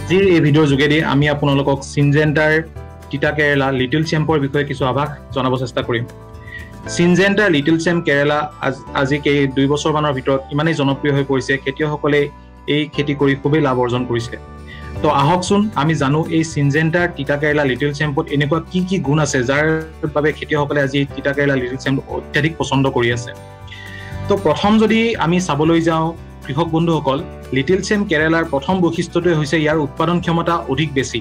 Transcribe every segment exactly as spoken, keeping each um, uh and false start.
আজিৰ এই ভিডিঅ'ৰ যোগেদি আমি আপোনালোকক সিনজেন্টাৰ তিতা কেৰেলা লিটল চেম্পৰ বিষয়ে কিছু আভাস জনাব চেষ্টা কৰিম। সিনজেন্টাৰ লিটল চেম্প কেৰেলা আজি কেই দুই বছৰ মানৰ ভিতৰত ইমানেই জনপ্ৰিয় হৈ পৰিছে, খেতিয়কসকলে এই খেতি কৰি খুবেই লাভ অৰ্জন কৰিছে। তো আহকচোন আমি জানো এই সিনজেন্টাৰ তিতা কেৰেলা লিটল চেম্পত এনেকুৱা কি কি গুণ আছে যাৰ বাবে খেতিয়কসকলে আজি তিতা কেৰেলা লিটল চেম্প অত্যাধিক পছন্দ কৰি আছে। তো প্ৰথম যদি আমি চাবলৈ যাওঁ কৃষক বন্ধুসকল, লিটল চেম্প কেৰেলাৰ প্ৰথম বৈশিষ্ট্যটোৱে হৈছে ইয়াৰ উৎপাদন ক্ষমতা অধিক বেছি।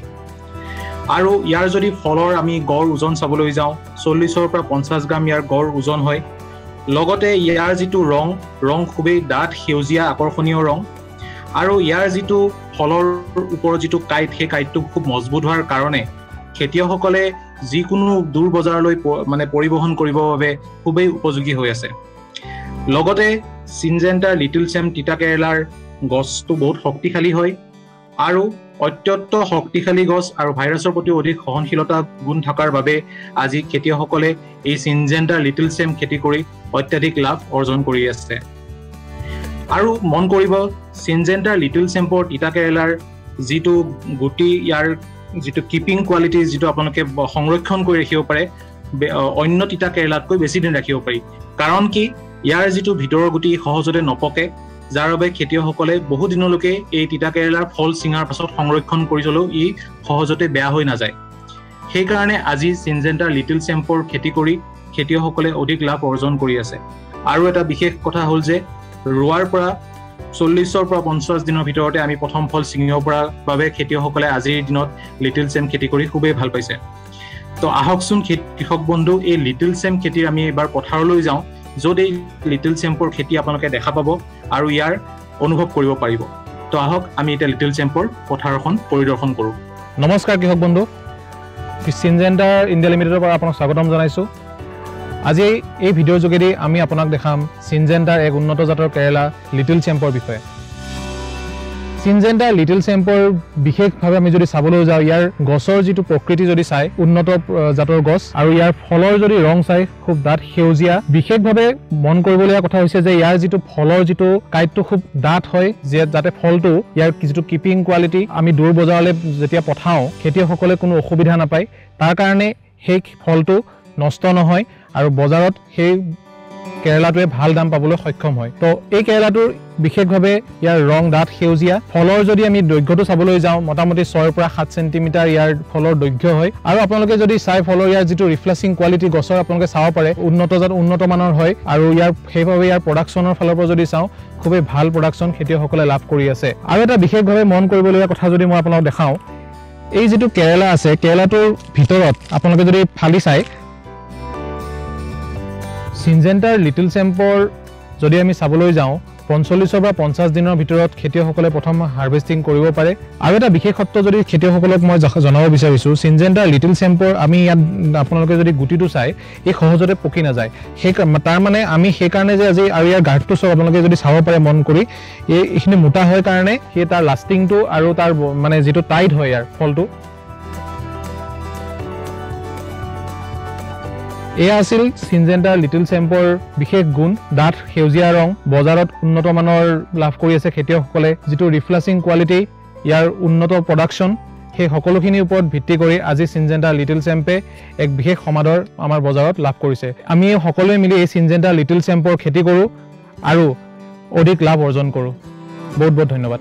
আৰু ইয়াৰ যদি ফলৰ আমি গড় ওজন চাবলৈ যাওঁ চল্লিছৰ পৰা পঞ্চাছ গ্ৰাম ইয়াৰ গড় ওজন হয়। লগতে ইয়াৰ যিটো ৰং ৰং খুবেই ডাঠ সেউজীয়া আকৰ্ষণীয় ৰং, আৰু ইয়াৰ যিটো ফলৰ ওপৰত যিটো কাইট সেই কাইটটো খুব মজবুত হোৱাৰ কাৰণে খেতিয়কসকলে যিকোনো দূৰ বজাৰলৈ মানে পৰিবহণ কৰিবৰ বাবে খুবেই উপযোগী হৈ আছে। লগতে সিনজেন্টাৰ লিটল চেম্প তিতা কেৰেলাৰ গছটো বহুত শক্তিশালী হয় আৰু অত্যন্ত শক্তিশালী গছ আৰু ভাইৰাছৰ প্ৰতি অধিক সহনশীলতা গুণ থকাৰ বাবে আজি খেতিয়কসকলে এই সিনজেন্টাৰ লিটল চেম্প খেতি কৰি অত্যাধিক লাভ অৰ্জন কৰি আছে। আৰু মন কৰিব সিনজেন্টাৰ লিটল চেম্পৰ তিতা কেৰেলাৰ যিটো গুটি ইয়াৰ যিটো কিপিং কোৱালিটি যিটো আপোনালোকে সংৰক্ষণ কৰি ৰাখিব পাৰে অন্য তিতা কেৰেলাতকৈ বেছি দিন ৰাখিব পাৰি। কাৰণ কি ইয়াৰ যিটো ভিতৰৰ গুটি সহজতে নপকে, যাৰ বাবে খেতিয়কসকলে বহু দিনলৈকে এই তিতা কেৰেলাৰ ফল চিঙাৰ পাছত সংৰক্ষণ কৰি থলেও ই সহজতে বেয়া হৈ নাযায়। সেইকাৰণে আজি সিনজেন্টাৰ লিটল চেম্পৰ খেতি কৰি খেতিয়কসকলে অধিক লাভ অৰ্জন কৰি আছে। আৰু এটা বিশেষ কথা হ'ল যে ৰোৱাৰ পৰা চল্লিছৰ পৰা পঞ্চাছ দিনৰ ভিতৰতে আমি প্ৰথম ফল ছিঙিব পৰা বাবে খেতিয়কসকলে আজিৰ দিনত লিটল চেম্প খেতি কৰি খুবেই ভাল পাইছে। তো আহকচোন কৃষক বন্ধু এই লিটল চেম্প খেতিৰ আমি এবাৰ পথাৰলৈ যাওঁ, য'ত এই লিটল চেম্পৰ খেতি আপোনালোকে দেখা পাব আৰু ইয়াৰ অনুভৱ কৰিব পাৰিব। তো আহক আমি এতিয়া লিটল চেম্পৰ পথাৰখন পৰিদৰ্শন কৰোঁ। নমস্কাৰ কৃষক বন্ধু, সিনজেন্টাৰ ইণ্ডিয়া লিমিটেডৰ পৰা আপোনাক স্বাগতম জনাইছোঁ। আজি এই ভিডিঅ'ৰ যোগেদি আমি আপোনাক দেখাম সিনজেন্টাৰ এক উন্নত জাতৰ কেৰেলা লিটল চেম্পৰ বিষয়ে। সিনজেন্টাৰ লিটল চেম্পৰ বিশেষভাৱে আমি যদি চাবলৈ যাওঁ ইয়াৰ গছৰ যিটো প্ৰকৃতি যদি চাই উন্নত জাতৰ গছ, আৰু ইয়াৰ ফলৰ যদি ৰং চাই খুব ডাঠ সেউজীয়া। বিশেষভাৱে মন কৰিবলগীয়া কথা হৈছে যে ইয়াৰ যিটো ফলৰ যিটো কাইটটো খুব ডাঠ হয়, যে যাতে ফলটো ইয়াৰ যিটো কিপিং কোৱালিটি আমি দূৰ বজাৰলৈ যেতিয়া পঠাওঁ খেতিয়কসকলে কোনো অসুবিধা নাপায়, তাৰ কাৰণে সেই ফলটো নষ্ট নহয় আৰু বজাৰত সেই কেৰেলাটোৱে ভাল দাম পাবলৈ সক্ষম হয়। তো এই কেৰেলাটোৰ বিশেষভাৱে ইয়াৰ ৰং ডাঠ সেউজীয়া। ফলৰ যদি আমি দৈৰ্ঘ্যটো চাবলৈ যাওঁ মোটামুটি ছয়ৰ পৰা সাত চেণ্টিমিটাৰ ইয়াৰ ফলৰ দৈৰ্ঘ্য হয়। আৰু আপোনালোকে যদি চাই ফলৰ ইয়াৰ যিটো ৰিফ্লেক্সিং কোৱালিটি গছৰ আপোনালোকে চাব পাৰে উন্নত জাত উন্নত মানৰ হয়, আৰু ইয়াৰ সেইভাৱে ইয়াৰ প্ৰডাকশ্যনৰ ফালৰ পৰা যদি চাওঁ খুবেই ভাল প্ৰডাকশ্যন খেতিয়কসকলে লাভ কৰি আছে। আৰু এটা বিশেষভাৱে মন কৰিবলগীয়া কথা যদি মই আপোনালোকক দেখাওঁ, এই যিটো কেৰেলা আছে কেৰেলাটোৰ ভিতৰত আপোনালোকে যদি ফালি চাই সিনজেন্টাৰ লিটল চেম্পৰ যদি আমি চাবলৈ যাওঁ পঞ্চল্লিছৰ পৰা পঞ্চাছ দিনৰ ভিতৰত খেতিয়কসকলে প্ৰথম হাৰ্ভেষ্টিং কৰিব পাৰে। আৰু এটা বিশেষত্ব যদি খেতিয়কসকলক মই জনাব বিচাৰিছোঁ, সিনজেন্টাৰ লিটল চেম্পৰ আমি ইয়াত আপোনালোকে যদি গুটিটো চাই এই সহজতে পকি নাযায়। সেই তাৰ মানে আমি সেইকাৰণে যে আজি আৰু ইয়াৰ গাঁতটো চব আপোনালোকে যদি চাব পাৰে মন কৰি এই এইখিনি মোটা হয় কাৰণে সেই তাৰ লাষ্টিংটো আৰু তাৰ মানে যিটো টাইট হয় ইয়াৰ ফলটো। এয়া আছিল সিনজেন্টাৰ লিটল চেম্পৰ বিশেষ গুণ, ডাঠ সেউজীয়া ৰং, বজাৰত উন্নত মানৰ লাভ কৰি আছে খেতিয়কসকলে, যিটো ৰিফ্লেক্সিং কোৱালিটি, ইয়াৰ উন্নত প্ৰডাকশ্যন, সেই সকলোখিনিৰ ওপৰত ভিত্তি কৰি আজি সিনজেন্টাৰ লিটল চেম্পে এক বিশেষ সমাদৰ আমাৰ বজাৰত লাভ কৰিছে। আমি সকলোৱে মিলি এই সিনজেন্টাৰ লিটল চেম্পৰ খেতি কৰোঁ আৰু অধিক লাভ অৰ্জন কৰোঁ। বহুত বহুত ধন্যবাদ।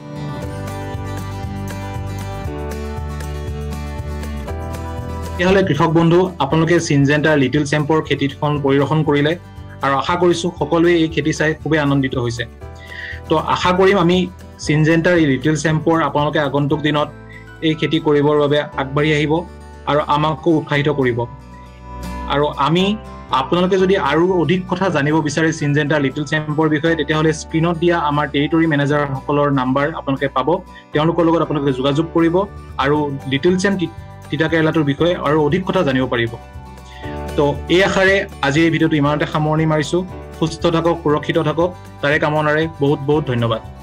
তেতিয়াহ'লে কৃষক বন্ধু আপোনালোকে সিনজেন্টাৰ লিটল চেম্পৰ খেতিখন পৰিদৰ্শন কৰিলে আৰু আশা কৰিছোঁ সকলোৱে এই খেতি চাই খুবেই আনন্দিত হৈছে। তো আশা কৰিম আমি সিনজেন্টাৰ এই লিটল চেম্পৰ আপোনালোকে আগন্তুক দিনত এই খেতি কৰিবৰ বাবে আগবাঢ়ি আহিব আৰু আমাকো উৎসাহিত কৰিব। আৰু আমি আপোনালোকে যদি আৰু অধিক কথা জানিব বিচাৰে সিনজেন্টাৰ লিটল চেম্পৰ বিষয়ে, তেতিয়াহ'লে স্ক্ৰীণত দিয়া আমাৰ টেৰিটৰী মেনেজাৰসকলৰ নাম্বাৰ আপোনালোকে পাব, তেওঁলোকৰ লগত আপোনালোকে যোগাযোগ কৰিব আৰু লিটল চেম্প তিতা কেৰেলাটোৰ বিষয়ে আৰু অধিক কথা জানিব পাৰিব। তো এই আশাৰে আজি এই ভিডিঅ'টো ইমানতে সামৰণি মাৰিছোঁ। সুস্থ থাকক, সুৰক্ষিত থাকক, তাৰে কামনাৰে বহুত বহুত ধন্যবাদ।